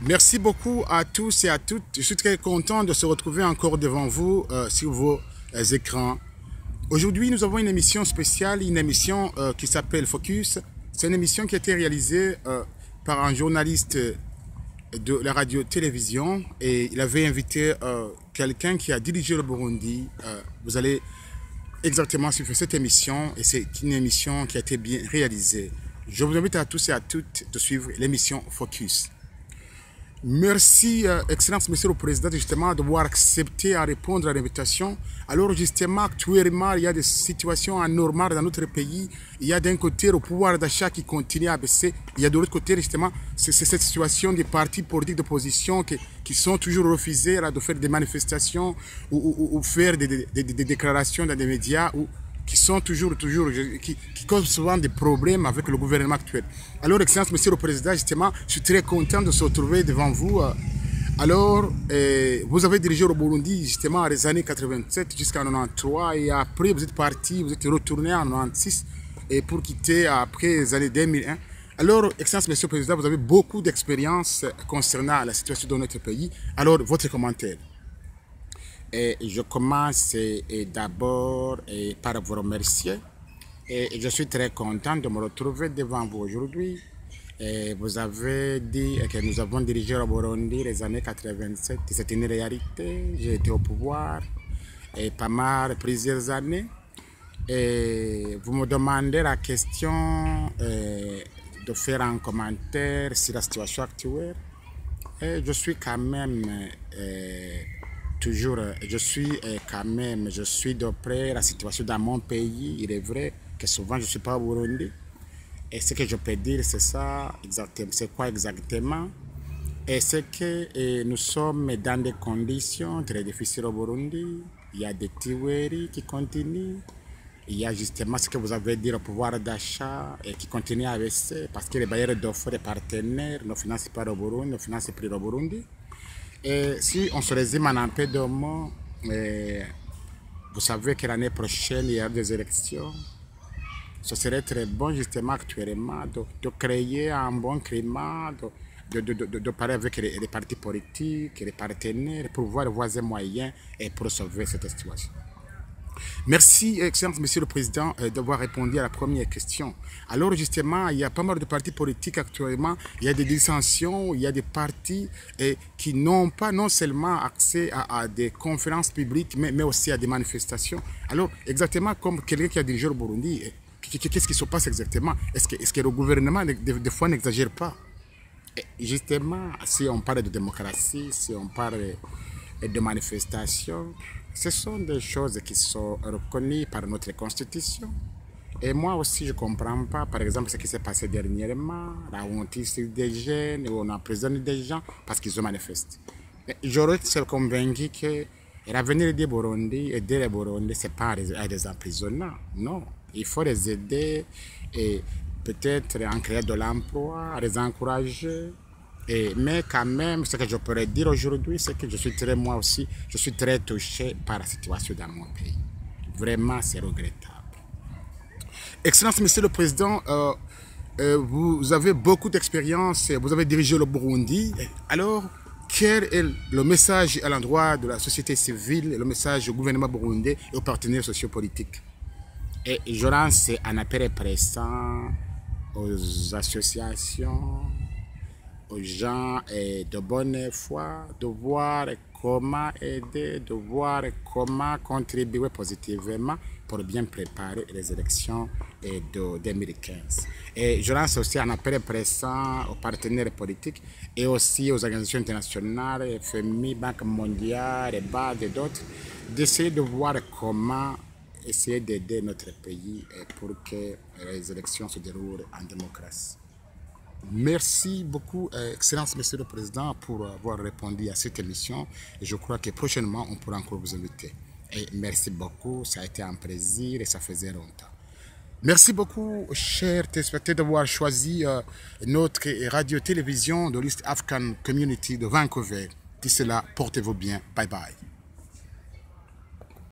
Merci beaucoup à tous et à toutes. Je suis très content de se retrouver encore devant vous sur vos écrans. Aujourd'hui, nous avons une émission spéciale, une émission qui s'appelle Focus. C'est une émission qui a été réalisée par un journaliste de la radio-télévision et il avait invité quelqu'un qui a dirigé le Burundi. Vous allez exactement suivre cette émission et c'est une émission qui a été bien réalisée. Je vous invite à tous et à toutes de suivre l'émission Focus. Merci, Excellence, Monsieur le Président, justement, d'avoir accepté à répondre à l'invitation. Alors, justement, actuellement, il y a des situations anormales dans notre pays. Il y a d'un côté le pouvoir d'achat qui continue à baisser. Il y a de l'autre côté, justement, c'est cette situation des partis politiques d'opposition qui sont toujours refusés de faire des manifestations ou faire des déclarations dans des médias qui sont qui causent souvent des problèmes avec le gouvernement actuel. Alors, Excellence, Monsieur le Président, justement, je suis très content de se retrouver devant vous. Alors, vous avez dirigé le Burundi, justement, les années 87 jusqu'en 93, et après, vous êtes parti, vous êtes retourné en 96, et pour quitter après les années 2001. Alors, Excellence, Monsieur le Président, vous avez beaucoup d'expérience concernant la situation de notre pays. Alors, votre commentaire? Et je commence d'abord par vous remercier. Et je suis très content de me retrouver devant vous aujourd'hui. Vous avez dit que nous avons dirigé le Burundi les années 87. C'est une réalité. J'ai été au pouvoir pas mal, plusieurs années. Et vous me demandez la question de faire un commentaire sur la situation actuelle. Et je suis quand même... je suis de près la situation dans mon pays. Il est vrai que souvent je ne suis pas au Burundi. Et ce que je peux dire, c'est ça, exactement. C'est quoi exactement? Et c'est que nous sommes dans des conditions très difficiles au Burundi. Il y a des tueries qui continuent. Il y a justement ce que vous avez dit, le pouvoir d'achat qui continue à baisser parce que les bailleurs d'offres, les partenaires ne financent pas le Burundi, ne financent plus le Burundi. Et si on se résume en un peu de mots, vous savez que l'année prochaine, il y a des élections. Ce serait très bon justement actuellement de créer un bon climat, de parler avec les partis politiques, les partenaires, pour voir les voies et moyens et pour sauver cette situation. Merci, Excellence, Monsieur le Président, d'avoir répondu à la première question. Alors, justement, il y a pas mal de partis politiques actuellement. Il y a des dissensions, il y a des partis qui n'ont pas non seulement accès à des conférences publiques, mais aussi à des manifestations. Alors, exactement comme quelqu'un qui a dirigé le Burundi, qu'est-ce qui se passe exactement? Est-ce que le gouvernement, des fois, n'exagère pas? Et justement, si on parle de démocratie, si on parle de manifestations, ce sont des choses qui sont reconnues par notre constitution. Et moi aussi, je ne comprends pas, par exemple, ce qui s'est passé dernièrement, là où on tire des jeunes, où on emprisonne des gens parce qu'ils ont manifesté. J'aurais été convaincu que l'avenir des Burundi, aider les Burundi, ce n'est pas à des emprisonnements. Non, il faut les aider et peut-être en créer de l'emploi, les encourager. Mais quand même, ce que je pourrais dire aujourd'hui, c'est que moi aussi, je suis très touché par la situation dans mon pays. Vraiment, c'est regrettable. Excellence, Monsieur le Président, vous avez beaucoup d'expérience, vous avez dirigé le Burundi. Alors, quel est le message à l'endroit de la société civile, le message au gouvernement burundais et aux partenaires sociopolitiques? Et je lance un appel pressant aux associations, aux gens de bonne foi, de voir comment aider, de voir comment contribuer positivement pour bien préparer les élections de 2015. Et je lance aussi un appel pressant aux partenaires politiques et aussi aux organisations internationales, FMI, Banque mondiale, BAD et d'autres, d'essayer de voir comment essayer d'aider notre pays pour que les élections se déroulent en démocratie. Merci beaucoup, Excellence, Monsieur le Président, pour avoir répondu à cette émission. Et je crois que prochainement, on pourra encore vous inviter. Et merci beaucoup, ça a été un plaisir et ça faisait longtemps. Merci beaucoup, chers téléspectateurs, d'avoir choisi notre radio-télévision de l'East African Community de Vancouver. D'ici là, portez-vous bien. Bye bye.